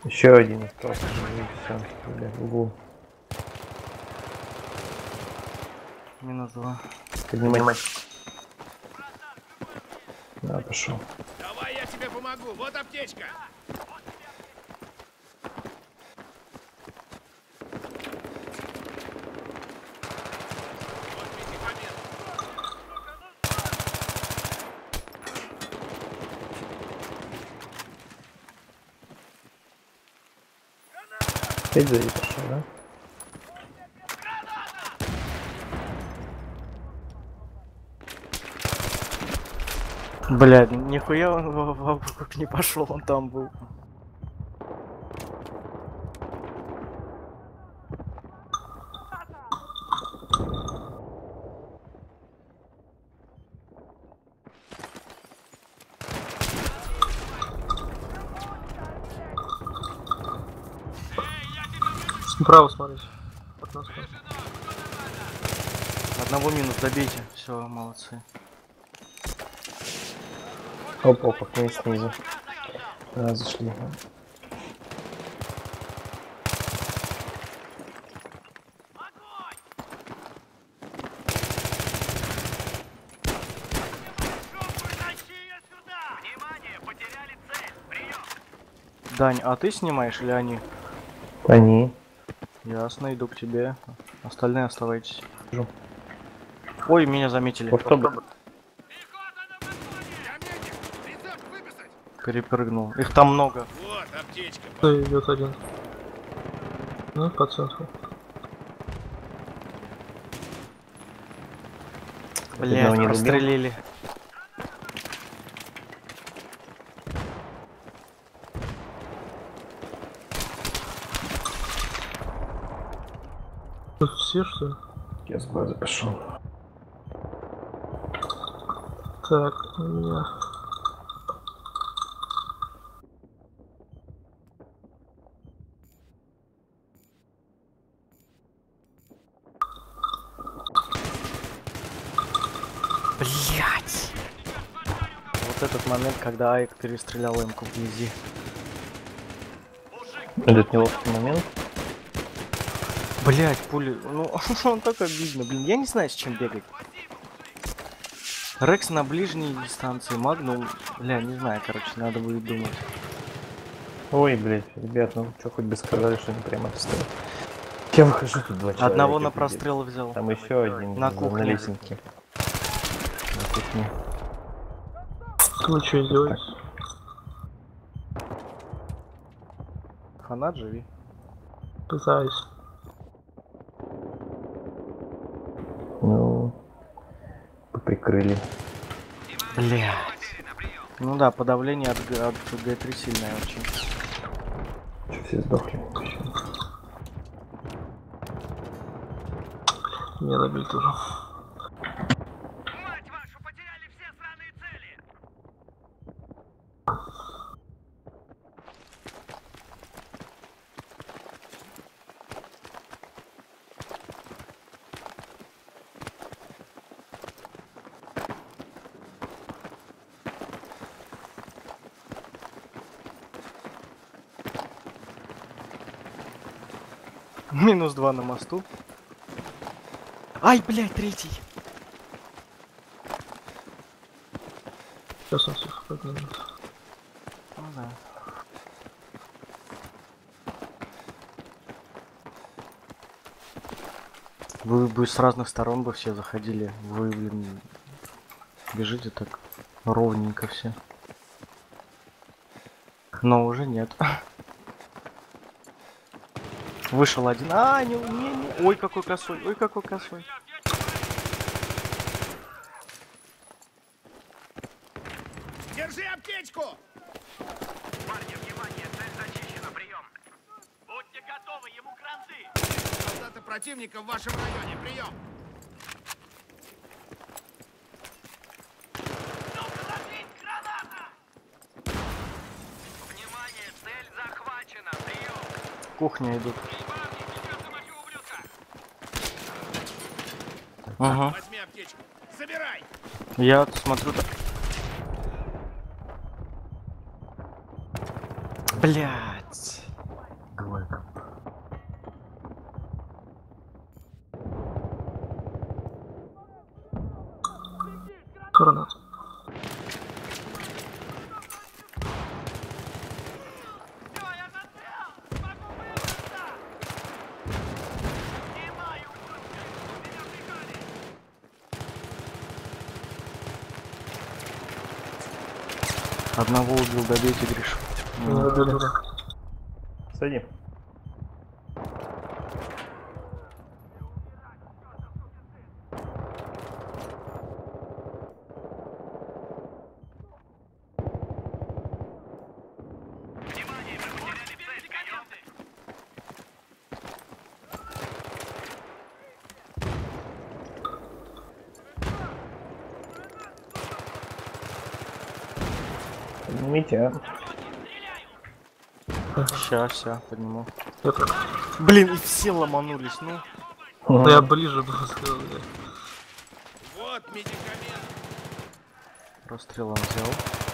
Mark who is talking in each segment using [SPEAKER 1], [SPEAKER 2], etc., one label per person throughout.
[SPEAKER 1] Еще один остался. Все, в углу.
[SPEAKER 2] Минус 2.
[SPEAKER 1] Поднимать. Да, пошел.
[SPEAKER 3] Давай я тебе помогу. Вот аптечка.
[SPEAKER 1] Опять сзади пошел, да?
[SPEAKER 2] Блядь, нихуя он вокруг не пошел, он там был.
[SPEAKER 4] Справа смотрите. От нас.
[SPEAKER 2] Одного минус добейте. Все, молодцы.
[SPEAKER 1] Оп, оп, окно снизу. Да, зашли.
[SPEAKER 2] Дань, а ты снимаешь или они?
[SPEAKER 1] Они.
[SPEAKER 2] Ясно, иду к тебе. Остальные оставайтесь.
[SPEAKER 1] Вижу.
[SPEAKER 2] Ой, меня заметили.
[SPEAKER 1] Автобус.
[SPEAKER 2] Перепрыгнул. Их там много.
[SPEAKER 3] Вот аптечка.
[SPEAKER 4] Идет один. Ну, по центру.
[SPEAKER 2] Блядь,
[SPEAKER 1] Одного не добил.
[SPEAKER 2] прострелили.
[SPEAKER 4] Тут все, что ли?
[SPEAKER 1] Я с базы пошел.
[SPEAKER 4] Так, у меня...
[SPEAKER 2] Блять. Вот этот момент, когда Айк перестрелял Эмку вблизи.
[SPEAKER 1] Этот неловкий момент.
[SPEAKER 2] Блять, пули. Ну, он так обидно, блин. Я не знаю, с чем бегать. Рекс на ближней дистанции, Магнум. Бля, не знаю, короче, надо будет думать.
[SPEAKER 1] Ой, блядь, ребят, ну что хоть бы сказали, что они прямо стоят. Я выхожу, тут два человека.
[SPEAKER 2] Одного на
[SPEAKER 1] пиздец.
[SPEAKER 2] прострел взял.
[SPEAKER 1] Там еще один
[SPEAKER 2] На
[SPEAKER 1] на
[SPEAKER 2] кухне.
[SPEAKER 1] лестнике. На кухне.
[SPEAKER 4] Вы что делаете?
[SPEAKER 2] Фанат, живи.
[SPEAKER 4] Пытаюсь.
[SPEAKER 1] Ну, прикрыли.
[SPEAKER 2] Блять. Ну да, подавление от Г3 сильное очень.
[SPEAKER 1] Что, все сдохли?
[SPEAKER 4] Меня добили тоже.
[SPEAKER 3] Мать вашу, потеряли все сраные цели.
[SPEAKER 2] Минус 2 на мосту. Ай, блядь, третий.
[SPEAKER 4] Сейчас он всех поднимет.
[SPEAKER 2] Ну да. Вы бы с разных сторон бы все заходили. Вы, блин, бежите так ровненько все. Но уже нет. Вышел один. А, не. Ой, какой косой. Ой, какой косой.
[SPEAKER 3] Держи аптечку. Парни, внимание, цель зачищена, прием. Будьте готовы, ему кранты. Солдаты противника в вашем районе, прием. Внимание, цель захвачена, прием.
[SPEAKER 2] Кухня идут. Ага.
[SPEAKER 3] Возьми аптечку. Забирай.
[SPEAKER 2] Я вот смотрю так. Блять. Двойка.
[SPEAKER 4] Гранат.
[SPEAKER 2] Одного убил, добейте, Гриш.
[SPEAKER 4] Да.
[SPEAKER 1] Садим. Поднимите,
[SPEAKER 2] Ща, подниму.
[SPEAKER 4] Я так.
[SPEAKER 2] Блин, и все ломанулись, ну.
[SPEAKER 4] Да я ближе был, сказал я.
[SPEAKER 3] Вот медикамент.
[SPEAKER 2] Расстрелом взял.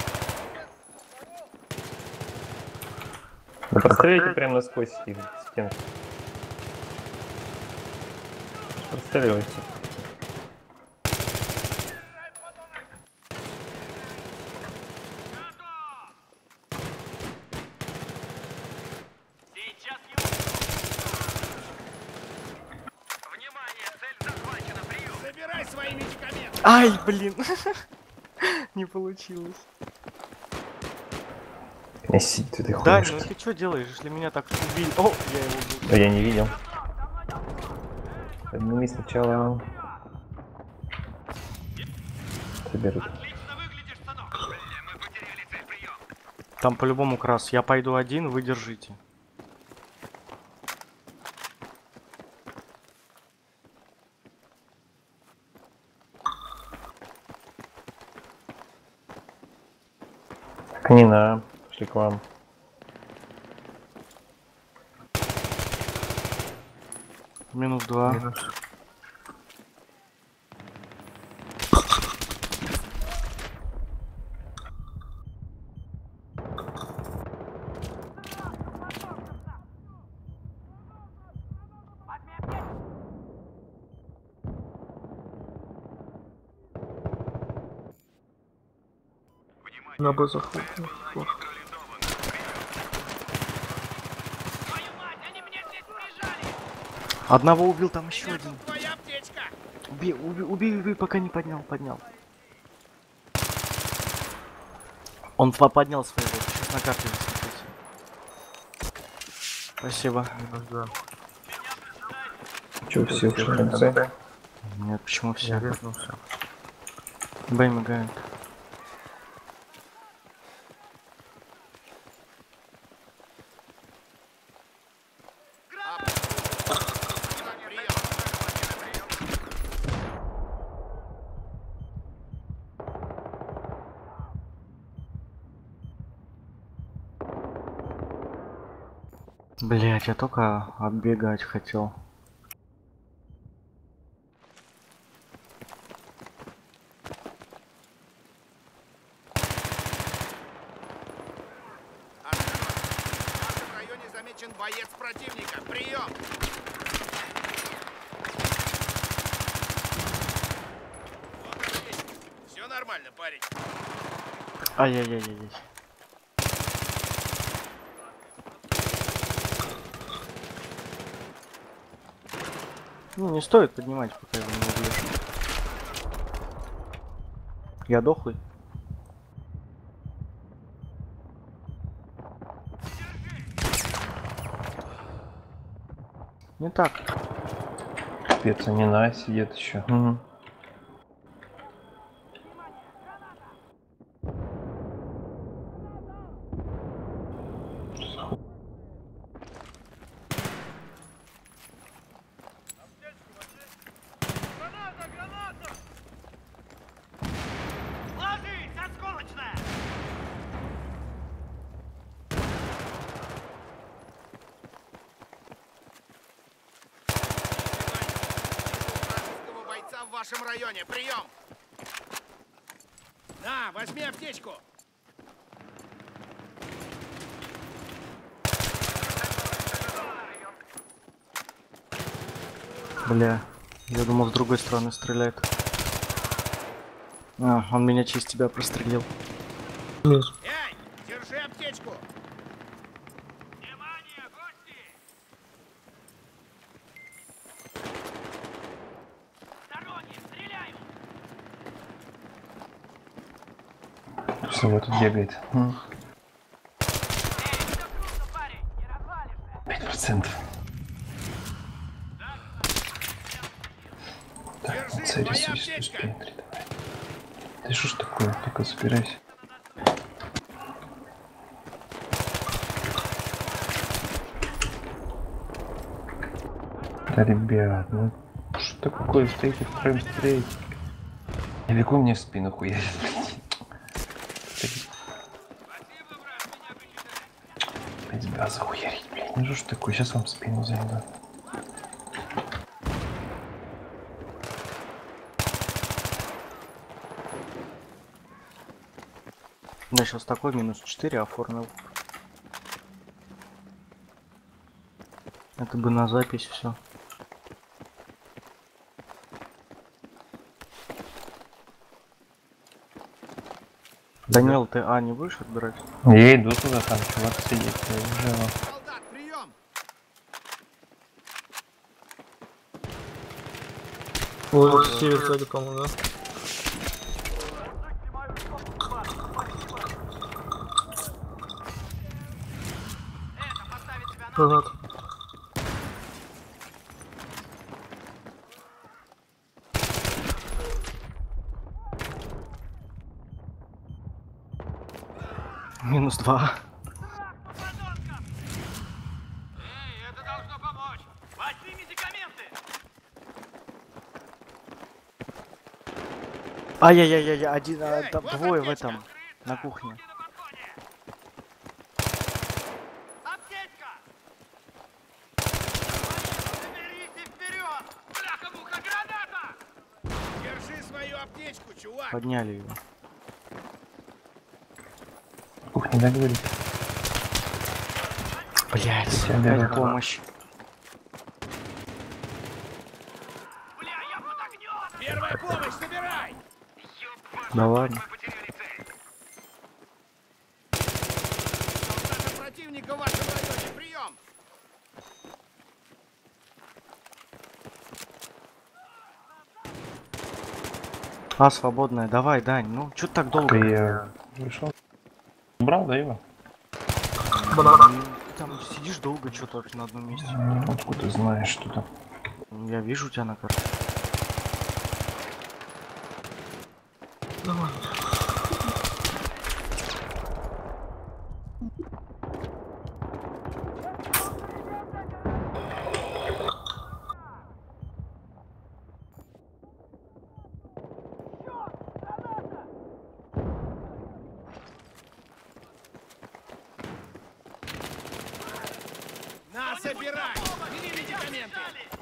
[SPEAKER 1] Вы простреливаете прямо насквозь их стенки. Простреливайте.
[SPEAKER 3] Сейчас его. Внимание, цель захвачена. Прием. Забирай свои медикаменты.
[SPEAKER 2] Ай, блин. Не получилось.
[SPEAKER 1] Неси ты этой
[SPEAKER 2] Да,
[SPEAKER 1] хуйнёшки.
[SPEAKER 2] ну ты что делаешь, если меня так убили? О, я его убил.
[SPEAKER 1] Да я не видел. Подними сначала. Соберут.
[SPEAKER 3] Отлично выглядишь, сынок. Мы потеряли цель. Прием.
[SPEAKER 2] Там по-любому крас. Я пойду один, вы держите.
[SPEAKER 1] Так они на. Пошли к вам.
[SPEAKER 2] Минус 2.
[SPEAKER 4] Минус. На Б заход.
[SPEAKER 3] Твою мать, они меня здесь прижали.
[SPEAKER 2] Одного убил, там еще
[SPEAKER 3] Меня
[SPEAKER 2] один.
[SPEAKER 3] тут твоя аптечка.
[SPEAKER 2] Убей, пока не поднял. Он поднял своего. Сейчас на карте засветился. Спасибо.
[SPEAKER 4] Минус 2.
[SPEAKER 1] Че, все в конце?
[SPEAKER 2] Нет, почему
[SPEAKER 4] Я
[SPEAKER 2] все?
[SPEAKER 4] резнулся.
[SPEAKER 2] Бэй мигает. Блять, я только оббегать хотел.
[SPEAKER 3] В нашем районе замечен боец противника. Прием. Вот отлично. Все нормально, парень.
[SPEAKER 2] Ай-яй-яй-яй. Ну, не стоит поднимать, пока его не убьешь. Я дохлый. Не так.
[SPEAKER 1] Капец, они на сидят еще. Угу.
[SPEAKER 3] Граната! Ложись, осколочная! Вражеского бойца в вашем районе. Прием! На, возьми аптечку!
[SPEAKER 2] Бля, я думал, с другой стороны стреляет. А, он меня через тебя прострелил.
[SPEAKER 4] Минус.
[SPEAKER 3] Эй, держи аптечку! Внимание, гости! Сторонние, стреляю!
[SPEAKER 1] Все, вот тут бегает.
[SPEAKER 3] Эй, все круто, парень, не развалишься!
[SPEAKER 1] 5%.
[SPEAKER 3] Держи,
[SPEAKER 1] Цель
[SPEAKER 3] твоя
[SPEAKER 1] рисуй,
[SPEAKER 3] аптечка!
[SPEAKER 1] давай. Ты что ж такое? Только собирайся. Да, ребят, ну что такое? Стоите втроем, стреляете. Далеко мне в спину хуярит. Опять газа хуярить, блядь. Ну что ж такое? Сейчас вам в спину зайду.
[SPEAKER 2] Я сейчас такой -4 оформил. Это бы на запись все. Данил, ты А не будешь отбирать?
[SPEAKER 1] Я иду туда, там чувак сидит. Я уже его.
[SPEAKER 3] Солдат, прием!
[SPEAKER 4] Вот север сзади, по-моему, да? Назад.
[SPEAKER 2] -2.
[SPEAKER 3] Эй, это должно помочь! Возьми медикаменты!
[SPEAKER 2] Ай-яй-яй-яй, один,
[SPEAKER 3] Эй,
[SPEAKER 2] там
[SPEAKER 3] вот
[SPEAKER 2] двое в
[SPEAKER 3] аптечка!
[SPEAKER 2] этом, на кухне.
[SPEAKER 3] Руки на подходе! Аптечка! Заберите вперед! Бляха-муха, граната! Держи свою аптечку, чувак!
[SPEAKER 2] Подняли его.
[SPEAKER 1] Кухня договорит.
[SPEAKER 2] Блять,
[SPEAKER 1] Тебя
[SPEAKER 2] опять
[SPEAKER 1] берут.
[SPEAKER 2] помощь.
[SPEAKER 3] Бля, я под огнем! Первая помощь, собирай!
[SPEAKER 2] Да ладно.
[SPEAKER 3] Солдаты противника в вашем районе, прием!
[SPEAKER 2] А, свободная. Давай, Дань, ну чё ты так долго?
[SPEAKER 1] Ты вышел? Брал, да, его?
[SPEAKER 2] Ты там сидишь долго что-то на одном месте.
[SPEAKER 1] Откуда ты знаешь, что там?
[SPEAKER 2] Я вижу тебя на карте.
[SPEAKER 4] Давай.
[SPEAKER 3] На, собирай! Бери медикаменты!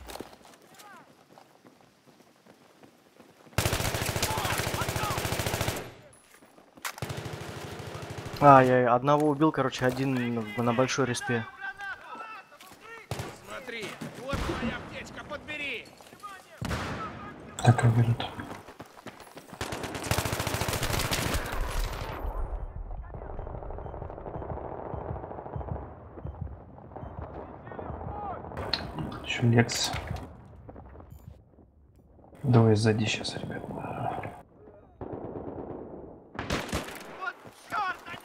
[SPEAKER 2] А, я одного убил, короче, один на большой респе.
[SPEAKER 3] Смотри, вот твоя аптечка, подбери!
[SPEAKER 1] Так и берут. Еще Лекс. Давай сзади сейчас, ребят.
[SPEAKER 3] Вот черт, они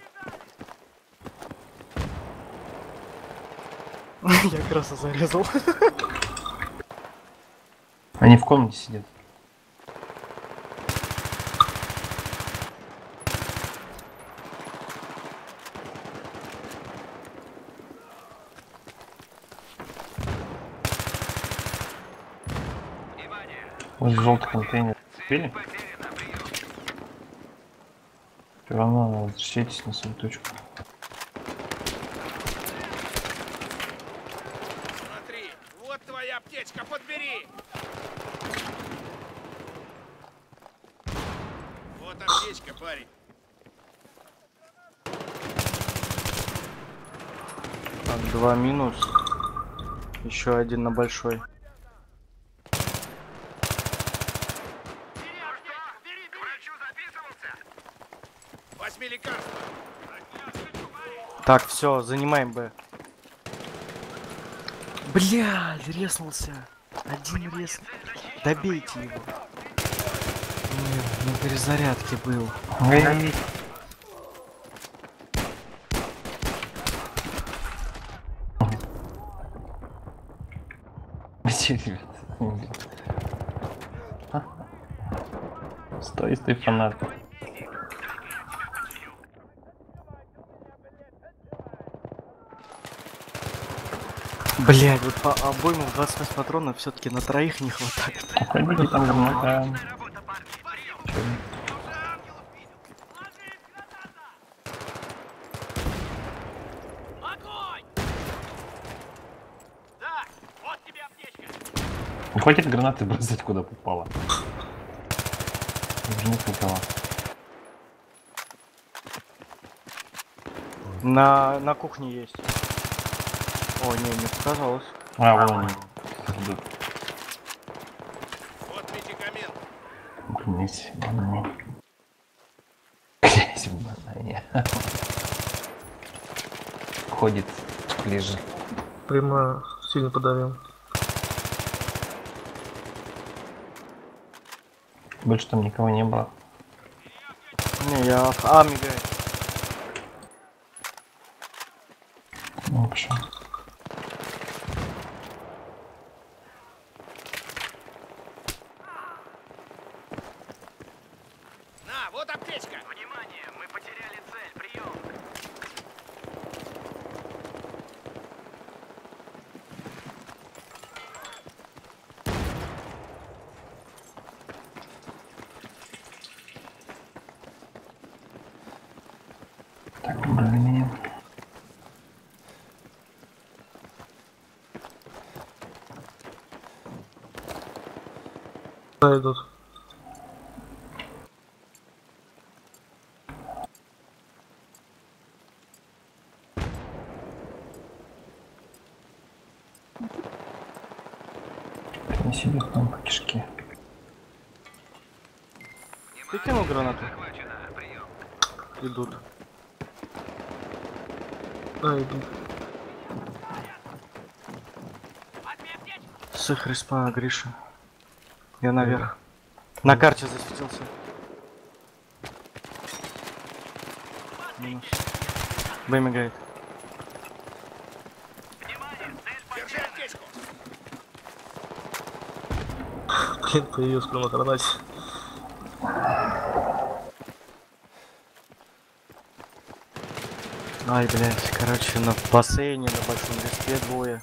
[SPEAKER 3] меня прижали!
[SPEAKER 2] Я как раз и зарезал.
[SPEAKER 1] Они в комнате сидят. Вот желтый контейнер. Купили? Все равно возвращайтесь на свою точку.
[SPEAKER 3] Смотри, вот твоя аптечка, подбери! Вот аптечка, парень.
[SPEAKER 2] Так, 2 минус. Еще один на большой.
[SPEAKER 3] Возьми лекарство.
[SPEAKER 2] Так, все, занимаем Б. Бля, резнулся. Один рез. Добейте его. Нет, на перезарядке был.
[SPEAKER 1] Че, ребят? Стой, фанат.
[SPEAKER 2] Блядь, вот по обойму 28 патронов все-таки на троих не хватает.
[SPEAKER 1] Уходите там, граната.
[SPEAKER 3] Огонь! Да, вот тебе аптечка.
[SPEAKER 1] Хватит гранаты бросать куда попало. Уже нет никого.
[SPEAKER 2] На кухне есть. О, не показалось.
[SPEAKER 1] А, вон они.
[SPEAKER 3] Вот медикамент.
[SPEAKER 1] Грязь в банане. Грязь в банане. Ходит ближе.
[SPEAKER 4] Прямо сильно подавил.
[SPEAKER 1] Больше там никого не было.
[SPEAKER 2] Не, я... А, мигает.
[SPEAKER 1] Ну, пошел.
[SPEAKER 3] На, вот аптечка. Внимание, мы потеряли цель. Прием.
[SPEAKER 1] Так, убрали меня.
[SPEAKER 4] Да, идут.
[SPEAKER 1] Принеси их нам по кишке.
[SPEAKER 2] Ты кинул гранату? Идут.
[SPEAKER 4] Да, идут.
[SPEAKER 2] С их респа, Гриша. Я наверх. На карте засветился. Минус. Б мигает.
[SPEAKER 3] Держи аптечку.
[SPEAKER 4] Блин, появился прямо гранате.
[SPEAKER 2] Ай, блядь, короче, на бассейне, на большом респе двое.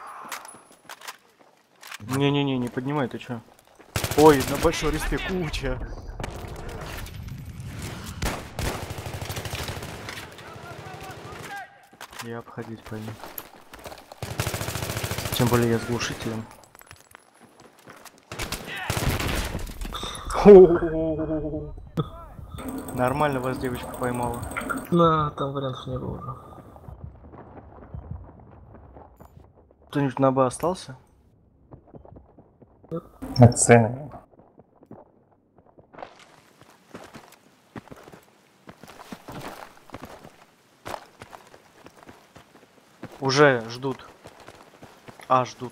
[SPEAKER 2] Не-не-не, не поднимай, ты чё? Ой, на большой респе куча. Я обходить пойду. Тем более я с глушителем. Нормально вас девочка поймала.
[SPEAKER 4] На, там вариантов не было уже.
[SPEAKER 2] Кто-нибудь на Б остался?
[SPEAKER 1] На цены.
[SPEAKER 2] Уже ждут. А, ждут.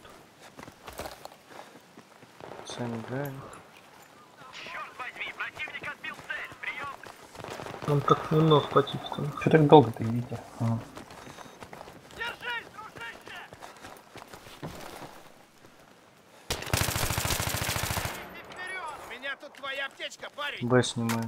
[SPEAKER 2] Сами играют.
[SPEAKER 3] Черт возьми, противник отбил цель. Прием.
[SPEAKER 4] Он так немного потихо.
[SPEAKER 1] Что так долго-то идите?
[SPEAKER 3] Держись, дружище! Иди вперед! У меня тут твоя аптечка, парень.
[SPEAKER 2] Б снимаю.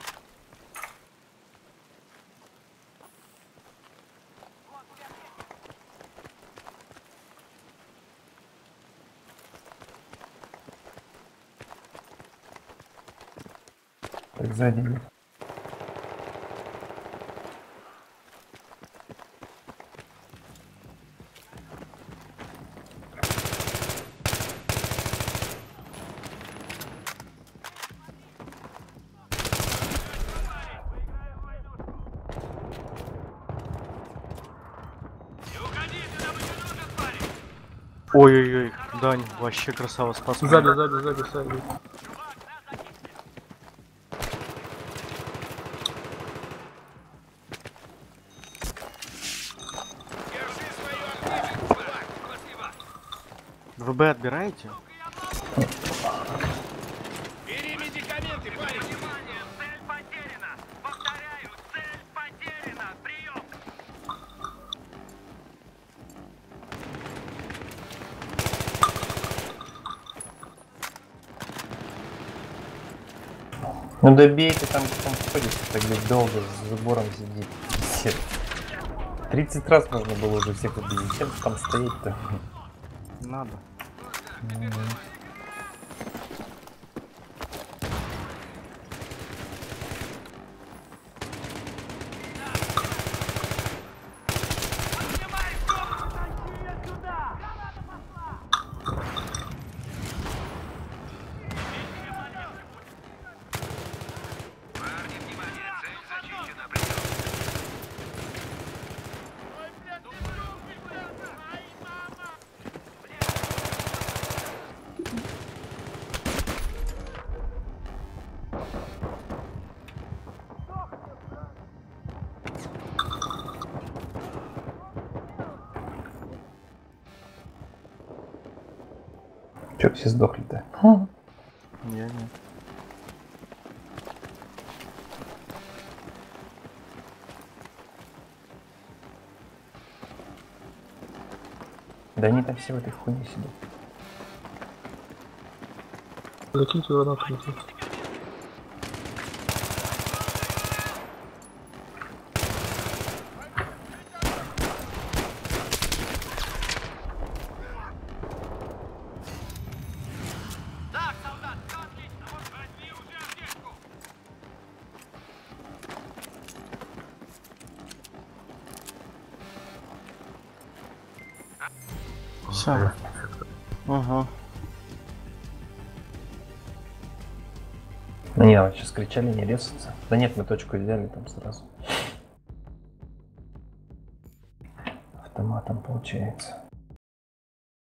[SPEAKER 1] Так, сзади.
[SPEAKER 2] Ой-ой-ой, Дань, вообще красава, спас меня.
[SPEAKER 4] Сзади.
[SPEAKER 2] Вы Б отбираете?
[SPEAKER 3] Бери медикаменты, парень!
[SPEAKER 5] Внимание! Цель потеряна! Повторяю, цель потеряна! Прием!
[SPEAKER 1] Ну добейте, там ходит, так блядь, долго с забором сидит. Пиздец. 30 раз можно было уже всех убить. Зачем там стоять-то?
[SPEAKER 2] Надо.
[SPEAKER 5] Парни, внимание! Цель зачищена! Прием!
[SPEAKER 1] Че все сдохли-то?
[SPEAKER 2] Я нет.
[SPEAKER 1] Да они там все в этой хуйне сидят.
[SPEAKER 4] Закиньте гранату на труп.
[SPEAKER 5] Так, солдат, все отлично! Вот возьми уже аптечку!
[SPEAKER 2] Все. Ага.
[SPEAKER 1] Ну не, сейчас кричали не резаться. Да нет, мы точку взяли там сразу. Автоматом получается.